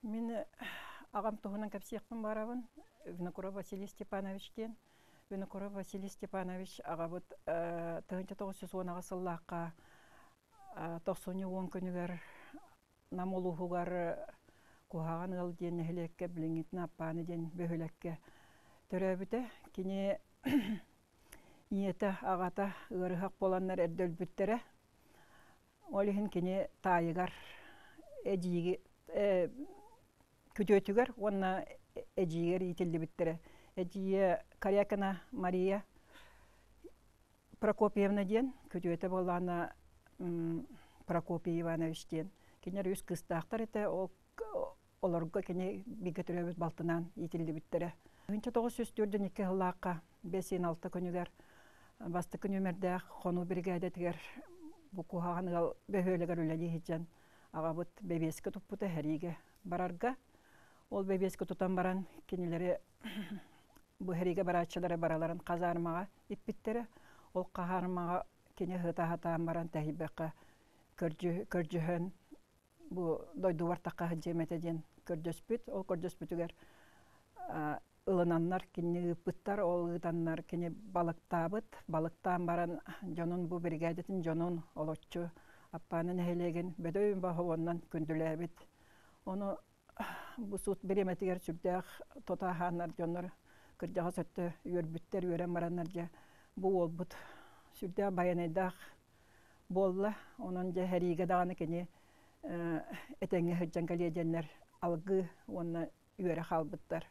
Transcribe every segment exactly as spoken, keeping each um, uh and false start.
Мен ағам туғынан кәпсияқпын барабын. Винокуров Василий Степановичтен. Винокуров Василий Степанович ағабыт тығынча тоғыз жүз он ағасыллаққа тоқсоны он күнігер намолуғығар кухаған ғыл ден әхілекке біліңетін аппаны ден бөхілекке түрәбіті. Кене ниеті ағата ғырығақ боланлар әрдөл бүттері. Олығын кене тайығар әдейгі күтөтігер, онна әдейгер етілді бүттері. Әдейі Корякина Мария Прокопьевна ден, күтөті боланы Прокопий Иванович ден. Кенер үз кыстақтар еті, оларға кене бигі түрәбіз балтынан етілді бүттері. Үнчі тоғыз жүз төрден екі ғылаққа бесен алты күнігер басты күн өмірдәқ қону бригадетігер бұқуғаған ғал бөхөлігер үләлі хеджан ағабыт бәбескі тұппыты әріге барарға. Ол бәбескі тұтан баран кенелері бұ әриге баратшылары бараларын қазармаға еппеттері. Ол қағармаға кене ғыта-ғытаан баран тәхибеқі көрджіхін бұ дойду вартаққа жеметеден көрджөспіт. Ол көрджөспітігер ылынаннар кене ұппыттар, ол ұтаннар кене балықтабыт. Балықтан баран жонун бұ бригадетін жонун олотчу аппанын әйлеген бөдөйін бағы оннан күнділәбіт. Оны бұ сұт береметігер сүрдәқ тотағанар жоныр кыржаға сөтті үйербіттер үйерен баранар жа бұ ол бұд сүрдәқ баянайдақ болла. Онын жа әриге дағаны кене әтәңе хүджан кәледенлер алғы оны үйері қалбыттар.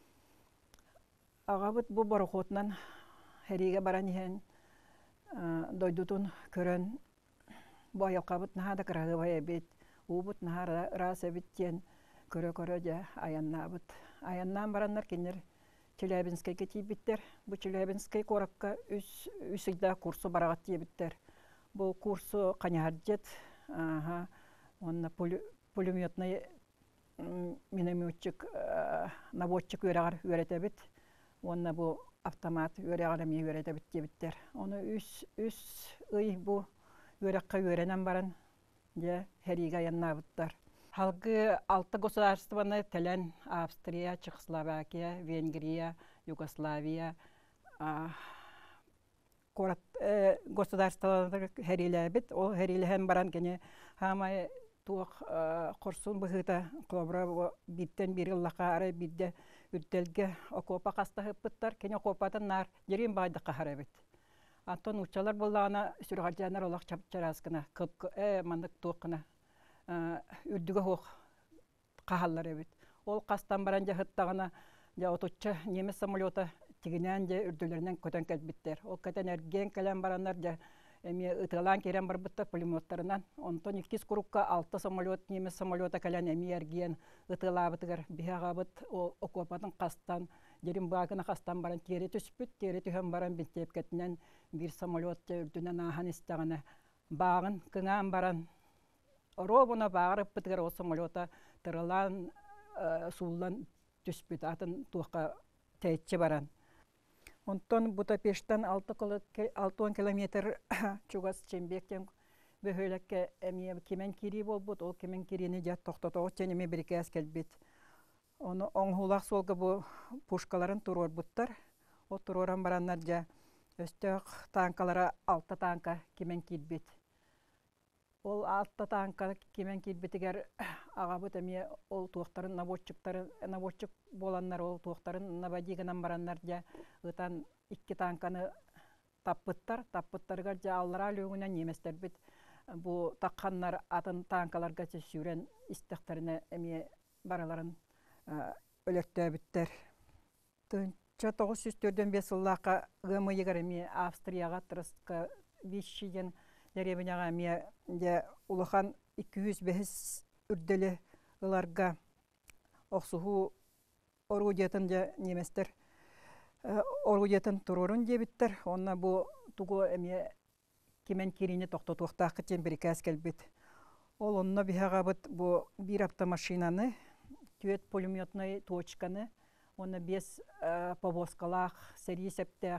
Ағабыт бұ борықотынан әриге баран ехен дойдутын көрін бұ айалқабыт нағада қырағы бай әбет, ұбыт нағара рас әбеттен көрі-көрі жа аяннабыт. Аяннан бараннар кенер Челябинскай кетейбіттер. Бұ Челябинскай қораққа үсігда курсу барағат дейбіттер. Бұл курсу қанярджет, онна пулеметный минометчик, наводчик өрағар өретебіт. Онна бұл автомат өрағар әме өретебіт дейбіттер. Оны үс ұй бұл өраққа өренен баран де әриге аяннабыттар. Халгы алты государстваны тәлән Австрия, Чехословакия, Венгрия, Югославия государствалары хәриләбет. Ол хәриләһен баран кене хамай туық құрсын бұғыта қобыра биттен бір ұллаға ары бидде үртелге окопа қастағыппыттар. Кене окопатын нар жерен байдыққа харабет. Антон учалар болағына сүрғаржанар олақ чапчараскына, мандық туықына үрдігі хоқ қағалар әбет. Ол қастан баран жағыттағына отучча немес самолета тегінен же үрділерінен көтен кәлбіттер. Ол көтен әрген кәлен баранар же ұтылан керен бар бұттар пулеметтарынан. Онтон иккис құрыққа алты самолет, немес самолета кәлен әме әрген ұтылабытығыр. Бияғабыт окопатын қастан, жерін бағына қастан баран кері түспіт, кері түхен баран бінтеп кәтінен бір самолет үрдінен ағын істағына бағын кыңан баран. Робуна бағырып бітігер ол самолета тұрылан суылан түспіт, атын туаққа тәйтші баран. Онтон Будапештен алты он километр чугас чембектен бөхөлекке әмие кемен кири бол бұд, ол кемен кирини жат тоқтатоғыз ченеме бірке әскелбет. Оны оңғылақ солғы бұ пушкаларын тұрор бұттар. Ол тұроран бараннар жа өстіғ танкалара алты танка кемен кирбет. Ол алты танка кемен кирбетігер ағабыт әме ол туақтарын наводчик боланнар, ол туақтарын наводигінен бараннар жа ұтан икки танканы таппыттар. Таппыттарғар жа аллара лөңінен неместер бет. Бұл таққаннар атын танкаларға сүрен істіқтарына әме бараларын өлікті біттер. тоғыз жүз төрттен бес ұллаққа ғымы егер әме Австрияға тұрысқа бесшиден дәребіняға әме ұлыған екі жүз бес үрділі ұларға оқсуғу орудиятын неместер орудиятын тұрорын дебіттер. Онна бұл тұғы әме кемен керіне тоқты тоқтақы тен бір кәс кәлбет. Ол онна бігағабыт бұл бір автомашинаны, түйет пулеметный точканы, онна бес повозкалақ, сәрі сәптәқ,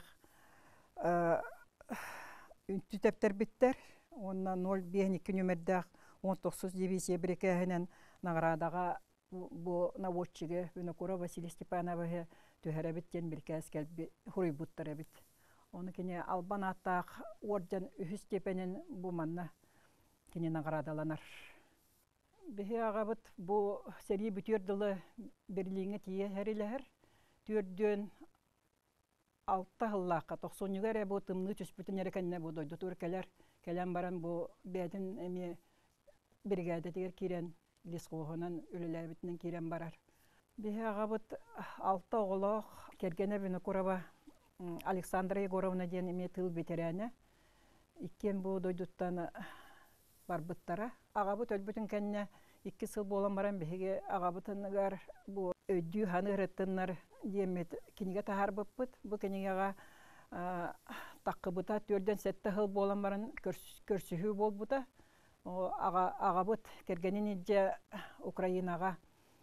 үнті тәптер біттер. Онна нөл бес нөмірдәқ он тоғыз дивизия бірекәхінен нағырадаға бу наводчиге Винокура Василий Степанове төһәрәбиттен билкәс кәлби хуруйбуттар бит. Оны кине албан аттак орден үһү степенин бу манна кине наградаланар. Бихи агабыт бу сери бүтүрдылы берлиңе тие хәриләһәр түрдөн алты хыллакка токсоннугара бу тымны түспүтүн эрекенне бу дойду туркалар келен баран бу бәдин эми бригада дигер кирен лискогонан үлеләбитнен кирен барар. Бихи агабыт алты оголок кергене Винокурова Александра Егоровна ден эми тыл ветераны иккен бу дойдуттан барбыттара. Агабыт өлбүтүн кенне икки сыл болан баран бихиге агабытыныгар бу өйдүү ханы реттиннар диемет киниге тахар быппыт. Бу кинигега таккыбыта төрдөн сетте хыл болан баран көрсүхүү болбута. Ага агабыт кергенин ije Украинага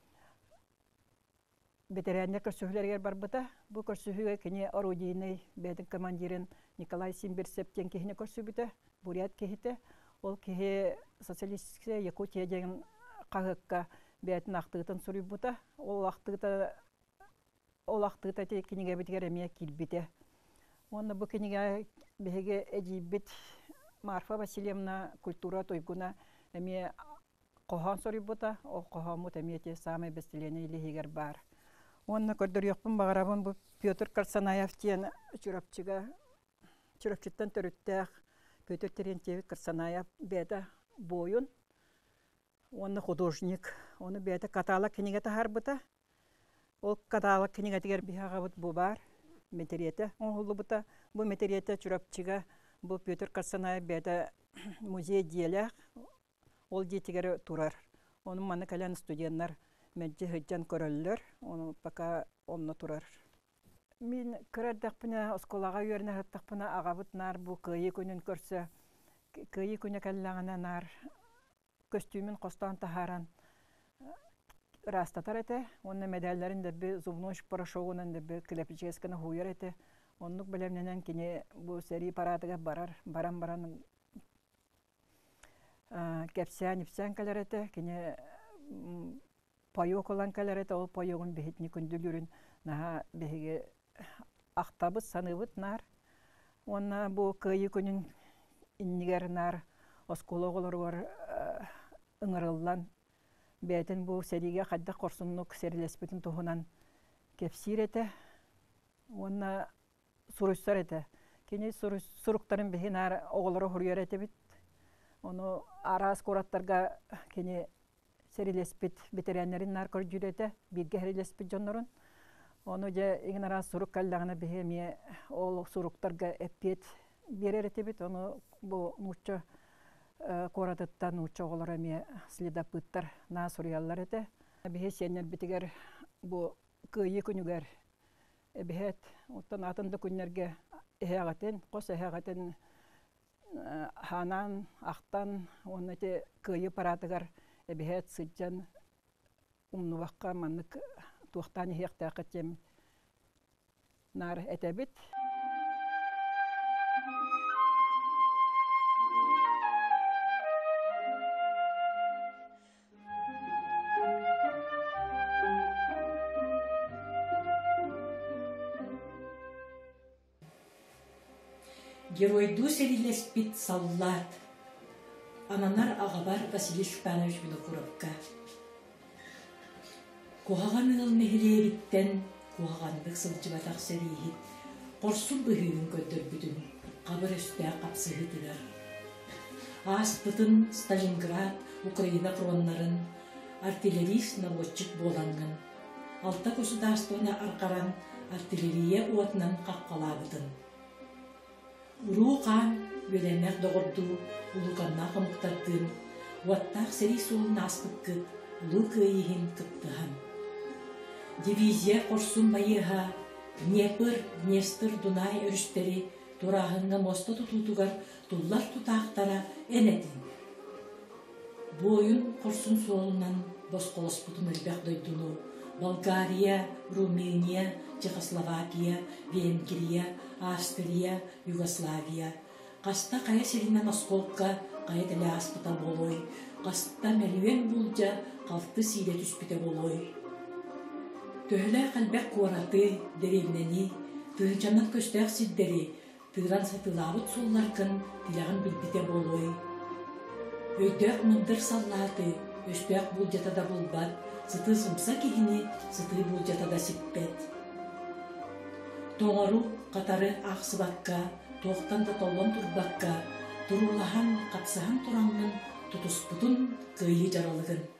ветераннер көрсүхүлөргө барбыта. Бу көрсүхүүгө кини орудийный бедин командирин Николай Симбирсептен кихине көрсүбүтө. Бурят кихите. Ол кихи социалистическая Якутия деген кагыкка бетин актыгытын сурубута. Ол актыгыта ол актыгыта те киниге битгер эмие килбите. Онда бу киниге беге эжибит Марфа Васильевна культура тойгуна эмие кохан сурубута. Ол кохамут эмиете самый бестелени илигер бар. Онна көрдөрүкпүн багарабын бу Петр Карсанаев тен чурапчыга чурапчыттан төрүттәк Петр Терентьевич Карсанаев беда боюн. Он художник, он беда каталог книга тахарбыта. Ол каталог книга тигер бихага бут бу бар. Метерете он хулубута. Бу метерете чурапчыга бу Петр Карсанаев беда музей диелек. Ол детигер турар. Onun маны калан студенттар мәҗҗе хәҗҗан көрәлләр, оны пока онны турар. Мин кырдакпына осколага йөрнә хаттакпына агабытнар бу кыйы күнен көрсә, кыйы күнә каллагына нар костюмын костан тахаран растатар әтә, онны медальләрен дә бе зубной порошогынан дә бе клепческаны хуйыр әтә. Онлык беләмнән кине бу сери парадыга барар, баран-баран кепсән, ипсән калар әтә, кине пойок olan каларета ол пойогун бехитни күндүлүрүн наха беге актабыз саныбыт нар. Онна бу кыйы күнүн иннигер нар оскологолор бар ыңырыллан бетин бу сериге кадда корсуннук серилеспитин тухунан кепсирете. Онна сурустар эте. Кини суруктарын бехи нар оголоро хурьер эте бит. Ону арас кораттарга кини серилеспит ветераннерин наркор жүрете бирге серилеспит жоннорун. Onu ja ignaras suruk kallagana behemie ol suruktарга эппет берер этебит. Onu bu нучча коратыттан нучча олар эме следопыттар на сурьяллар эте. Бехе сеннер битигер бу кыйы күнүгер бехет оттан атынды күннерге эхагатен кос эхагатен ханан актан оны те кыйы паратыгар бехет сыджан умнувакка маннык туохтан хехта катем нар этебит. Геройду серилеспит солдат. Ананар агабар Василий Степанович Винокуровка. Куһаган ыл мехлериттен куһагандык сылжыбатак серихит. Корсун быһыын көдөрбүтүн кабыр өстө капсыгытылар. Аспытын Сталинград, Украина фронттарын артиллерист наводчик боланган. Алта государствона аркаран артиллерия уатынан каккалабытын. Урука веленек догорду улуканна хамыктардын. Уаттак сери суун аспыккыт лукыйын кыптыхан. Дивизия корсун байыха Днепр, Днестр, Дунай өрүстери турахынга моста тутутугар туллар тутаактара энетин. Боюн корсун суолунан босколоспутун элбек дойдуну Болгария, Румыния, Чехословакия, Венгрия, Австрия, Югославия. Каста кая серинен осколка кая теле аспыта болой. Каста мелюен булжа қалты сире түспіте болой. Төхілі қалбәк қуараты, деревнені, тыгычанат көстәк сиддері, тыгран сатылабыт солларкын тилағын білбіте болой. Өйдөк мұндыр саллаты, өспәк бұл жатада болбат, сыты сымса кегіні, сыты бұл жатада сиппет. Тоңару қатары ақсыбакка, тоқтан да толон турбакка, турулахан, қапсахан тураңның, тутуспутун кыйы жаралығын.